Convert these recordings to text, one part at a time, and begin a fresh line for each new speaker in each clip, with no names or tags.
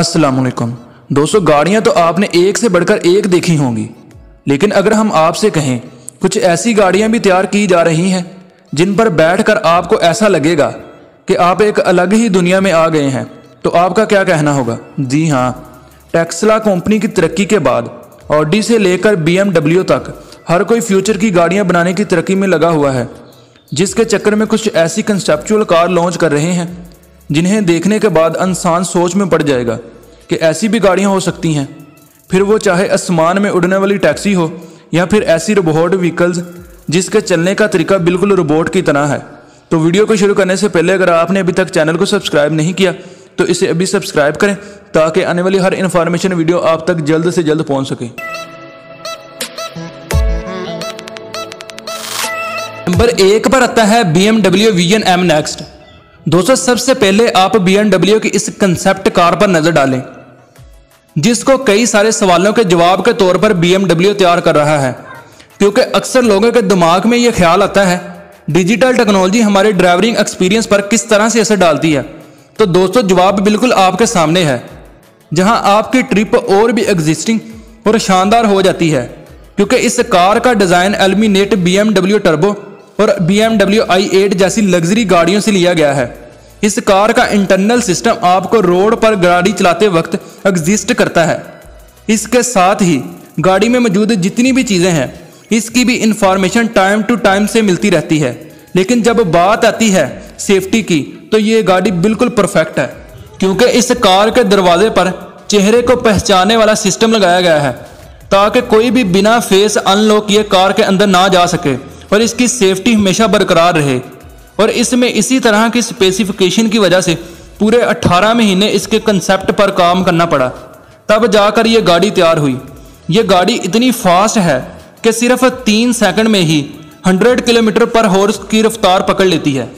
अस्सलाम वालेकुम दोस्तों, गाड़ियां तो आपने एक से बढ़कर एक देखी होंगी, लेकिन अगर हम आपसे कहें कुछ ऐसी गाड़ियां भी तैयार की जा रही हैं जिन पर बैठकर आपको ऐसा लगेगा कि आप एक अलग ही दुनिया में आ गए हैं, तो आपका क्या कहना होगा? जी हाँ, टेस्ला कंपनी की तरक्की के बाद ऑडी से लेकर BMW तक हर कोई फ्यूचर की गाड़ियां बनाने की तरक्की में लगा हुआ है, जिसके चक्कर में कुछ ऐसी कंसेप्चुअल कार लॉन्च कर रहे हैं जिन्हें देखने के बाद इंसान सोच में पड़ जाएगा कि ऐसी भी गाड़ियां हो सकती हैं। फिर वो चाहे आसमान में उड़ने वाली टैक्सी हो या फिर ऐसी रोबोट व्हीकल्स जिसके चलने का तरीका बिल्कुल रोबोट की तरह है। तो वीडियो को शुरू करने से पहले अगर आपने अभी तक चैनल को सब्सक्राइब नहीं किया तो इसे अभी सब्सक्राइब करें ताकि आने वाली हर इन्फॉर्मेशन वीडियो आप तक जल्द से जल्द पहुंच सके। नंबर 1 पर आता है BMW Vision M Next। दोस्तों, सबसे पहले आप BMW की इस कंसेप्ट कार पर नजर डालें, जिसको कई सारे सवालों के जवाब के तौर पर BMW तैयार कर रहा है, क्योंकि अक्सर लोगों के दिमाग में यह ख्याल आता है डिजिटल टेक्नोलॉजी हमारे ड्राइविंग एक्सपीरियंस पर किस तरह से असर डालती है। तो दोस्तों, जवाब बिल्कुल आपके सामने है, जहां आपकी ट्रिप और भी एग्जिस्टिंग और शानदार हो जाती है, क्योंकि इस कार का डिजाइन एल्यूमिनेट BMW टर्बो और BMW i8 जैसी लग्जरी गाड़ियों से लिया गया है। इस कार का इंटरनल सिस्टम आपको रोड पर गाड़ी चलाते वक्त एग्जिस्ट करता है। इसके साथ ही गाड़ी में मौजूद जितनी भी चीजें हैं इसकी भी इंफॉर्मेशन टाइम टू टाइम से मिलती रहती है। लेकिन जब बात आती है सेफ्टी की तो ये गाड़ी बिल्कुल परफेक्ट है, क्योंकि इस कार के दरवाजे पर चेहरे को पहचानने वाला सिस्टम लगाया गया है ताकि कोई भी बिना फेस अनलॉक किए कार के अंदर ना जा सके और इसकी सेफ्टी हमेशा बरकरार रहे। और इसमें इसी तरह की स्पेसिफिकेशन की वजह से पूरे 18 महीने इसके कंसेप्ट पर काम करना पड़ा, तब जाकर ये गाड़ी तैयार हुई। ये गाड़ी इतनी फास्ट है कि सिर्फ 3 सेकंड में ही 100 किलोमीटर पर हॉर्स की रफ्तार पकड़ लेती है।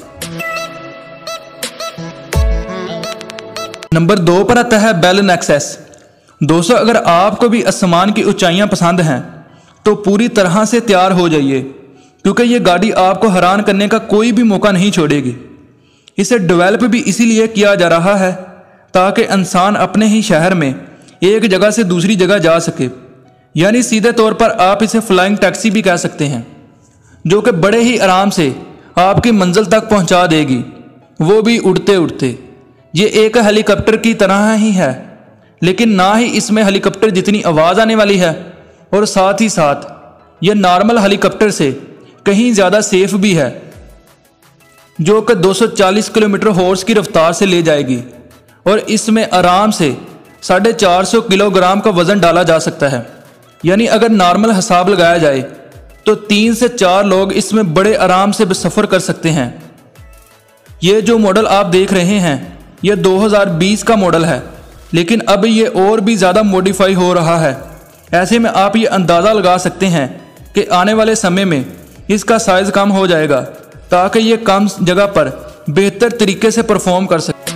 नंबर 2 पर आता है बेल नेक्सस। दोस्तों, अगर आपको भी आसमान की ऊंचाइयां पसंद हैं तो पूरी तरह से तैयार हो जाइए, क्योंकि ये गाड़ी आपको हैरान करने का कोई भी मौका नहीं छोड़ेगी। इसे डेवलप भी इसीलिए किया जा रहा है ताकि इंसान अपने ही शहर में एक जगह से दूसरी जगह जा सके, यानी सीधे तौर पर आप इसे फ्लाइंग टैक्सी भी कह सकते हैं, जो कि बड़े ही आराम से आपकी मंजिल तक पहुंचा देगी, वो भी उड़ते उड़ते। ये एक हेलीकॉप्टर की तरह ही है, लेकिन ना ही इसमें हेलीकॉप्टर जितनी आवाज़ आने वाली है और साथ ही साथ यह नॉर्मल हेलीकॉप्टर से कहीं ज़्यादा सेफ भी है, जो कि 240 किलोमीटर हॉर्स की रफ्तार से ले जाएगी और इसमें आराम से 450 किलोग्राम का वजन डाला जा सकता है। यानी अगर नॉर्मल हिसाब लगाया जाए तो 3 से 4 लोग इसमें बड़े आराम से सफ़र कर सकते हैं। ये जो मॉडल आप देख रहे हैं यह 2020 का मॉडल है, लेकिन अब ये और भी ज़्यादा मॉडिफाई हो रहा है। ऐसे में आप ये अंदाज़ा लगा सकते हैं कि आने वाले समय में इसका साइज कम हो जाएगा ताकि ये कम जगह पर बेहतर तरीके से परफॉर्म कर सके।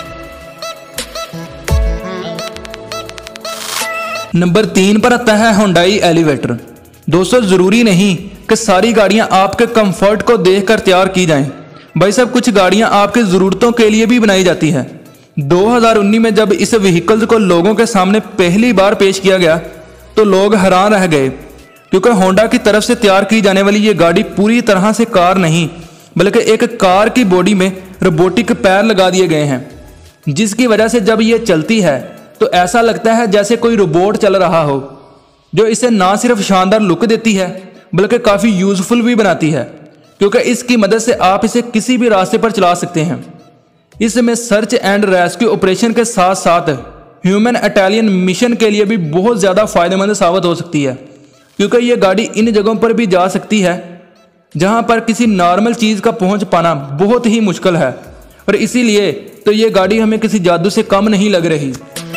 नंबर 3 पर आता है Hyundai एलिवेटर। दोस्तों, जरूरी नहीं कि सारी गाड़ियां आपके कंफर्ट को देखकर तैयार की जाएं। भाई साहब, कुछ गाड़ियां आपकी जरूरतों के लिए भी बनाई जाती हैं। 2019 में जब इस व्हीकल को लोगों के सामने पहली बार पेश किया गया तो लोग हैरान रह गए, क्योंकि होंडा की तरफ से तैयार की जाने वाली ये गाड़ी पूरी तरह से कार नहीं बल्कि एक कार की बॉडी में रोबोटिक पैर लगा दिए गए हैं, जिसकी वजह से जब ये चलती है तो ऐसा लगता है जैसे कोई रोबोट चल रहा हो, जो इसे ना सिर्फ शानदार लुक देती है बल्कि काफ़ी यूजफुल भी बनाती है, क्योंकि इसकी मदद से आप इसे किसी भी रास्ते पर चला सकते हैं। इसमें सर्च एंड रेस्क्यू ऑपरेशन के साथ साथ ह्यूमन इटालियन मिशन के लिए भी बहुत ज़्यादा फायदेमंद साबित हो सकती है, क्योंकि ये गाड़ी इन जगहों पर भी जा सकती है जहां पर किसी नॉर्मल चीज़ का पहुंच पाना बहुत ही मुश्किल है, और इसीलिए तो ये गाड़ी हमें किसी जादू से कम नहीं लग रही।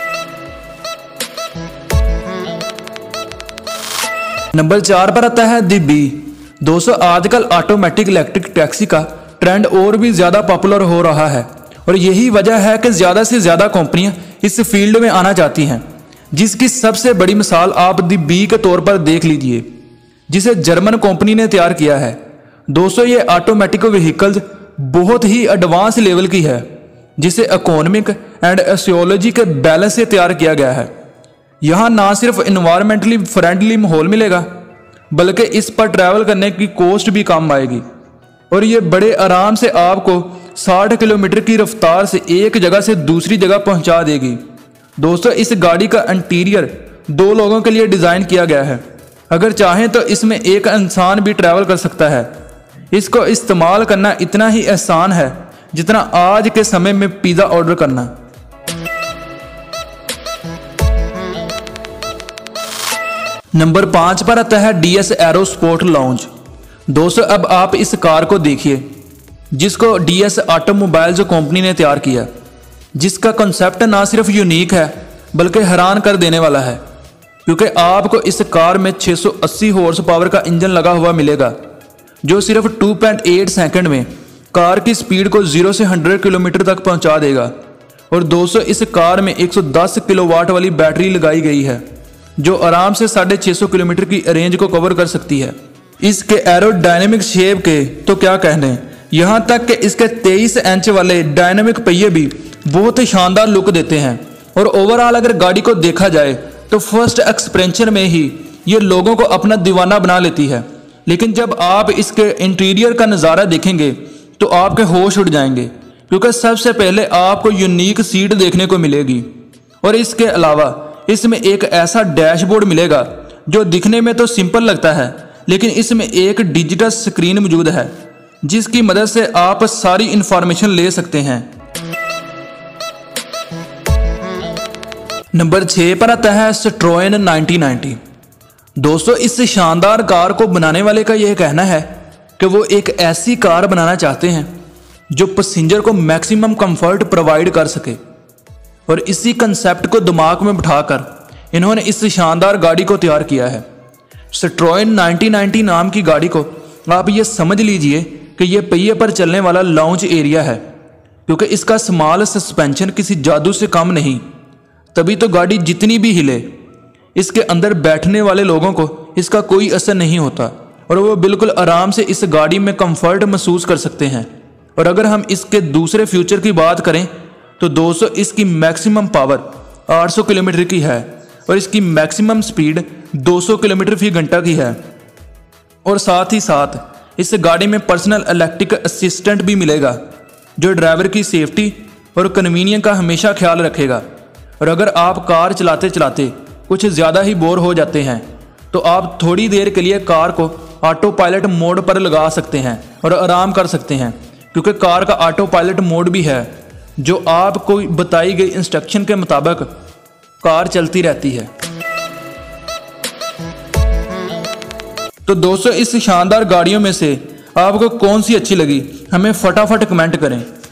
नंबर 4 पर आता है दी बी। दोस्तों, आजकल ऑटोमेटिक इलेक्ट्रिक टैक्सी का ट्रेंड और भी ज़्यादा पॉपुलर हो रहा है, और यही वजह है कि ज़्यादा से ज़्यादा कंपनियां इस फील्ड में आना चाहती हैं, जिसकी सबसे बड़ी मिसाल आप दी बी के तौर पर देख लीजिए, जिसे जर्मन कंपनी ने तैयार किया है। दोस्तों, ये ऑटोमेटिक व्हीकल्स बहुत ही एडवांस लेवल की है, जिसे इकोनॉमिक एंड एशियोलॉजी के बैलेंस से तैयार किया गया है। यहाँ ना सिर्फ इन्वायरमेंटली फ्रेंडली माहौल मिलेगा, बल्कि इस पर ट्रैवल करने की कॉस्ट भी कम आएगी और ये बड़े आराम से आपको 60 किलोमीटर की रफ्तार से एक जगह से दूसरी जगह पहुंचा देगी। दोस्तों, इस गाड़ी का इंटीरियर 2 लोगों के लिए डिज़ाइन किया गया है। अगर चाहें तो इसमें एक इंसान भी ट्रैवल कर सकता है। इसको इस्तेमाल करना इतना ही आसान है जितना आज के समय में पिज़्ज़ा ऑर्डर करना। नंबर 5 पर आता है DS एरो स्पोर्ट लाउंज। दोस्तों, अब आप इस कार को देखिए जिसको DS ऑटोमोबाइल्स कंपनी ने तैयार किया, जिसका कॉन्सेप्ट ना सिर्फ यूनिक है बल्कि हैरान कर देने वाला है, क्योंकि आपको इस कार में 680 हॉर्स पावर का इंजन लगा हुआ मिलेगा जो सिर्फ 2.8 सेकंड में कार की स्पीड को 0 से 100 किलोमीटर तक पहुंचा देगा। और दोस्तों, इस कार में 110 किलोवाट वाली बैटरी लगाई गई है जो आराम से 650 किलोमीटर की रेंज को कवर कर सकती है। इसके एरोडायनेमिक शेप के तो क्या कहने, यहाँ तक कि इसके 23 इंच वाले डायनामिक पहिए भी बहुत ही शानदार लुक देते हैं। और ओवरऑल अगर गाड़ी को देखा जाए तो फर्स्ट एक्सपीरियंस में ही ये लोगों को अपना दीवाना बना लेती है, लेकिन जब आप इसके इंटीरियर का नज़ारा देखेंगे तो आपके होश उड़ जाएंगे, क्योंकि सबसे पहले आपको यूनिक सीट देखने को मिलेगी और इसके अलावा इसमें एक ऐसा डैशबोर्ड मिलेगा जो दिखने में तो सिंपल लगता है, लेकिन इसमें एक डिजिटल स्क्रीन मौजूद है जिसकी मदद से आप सारी इंफॉर्मेशन ले सकते हैं। नंबर 6 पर आता है Citroen 9090। दोस्तों, इस शानदार कार को बनाने वाले का यह कहना है कि वो एक ऐसी कार बनाना चाहते हैं जो पैसेंजर को मैक्सिमम कंफर्ट प्रोवाइड कर सके, और इसी कंसेप्ट को दिमाग में बिठाकर इन्होंने इस शानदार गाड़ी को तैयार किया है। Citroen 9090 नाम की गाड़ी को आप ये समझ लीजिए कि ये पहिए पर चलने वाला लाउंज एरिया है, क्योंकि इसका स्मॉल सस्पेंशन किसी जादू से कम नहीं, तभी तो गाड़ी जितनी भी हिले इसके अंदर बैठने वाले लोगों को इसका कोई असर नहीं होता और वो बिल्कुल आराम से इस गाड़ी में कंफर्ट महसूस कर सकते हैं। और अगर हम इसके दूसरे फ्यूचर की बात करें तो दोस्तों, इसकी मैक्सिमम पावर 800 किलोमीटर की है और इसकी मैक्सिमम स्पीड 200 किलोमीटर फी घंटा की है। और साथ ही साथ इस गाड़ी में पर्सनल इलेक्ट्रिक असिस्टेंट भी मिलेगा जो ड्राइवर की सेफ्टी और कन्वीनियंस का हमेशा ख्याल रखेगा। और अगर आप कार चलाते चलाते कुछ ज़्यादा ही बोर हो जाते हैं तो आप थोड़ी देर के लिए कार को ऑटो पायलट मोड पर लगा सकते हैं और आराम कर सकते हैं, क्योंकि कार का ऑटो पायलट मोड भी है जो आपको बताई गई इंस्ट्रक्शन के मुताबिक कार चलती रहती है। तो दोस्तों, इस शानदार गाड़ियों में से आपको कौन सी अच्छी लगी हमें फटाफट कमेंट करें।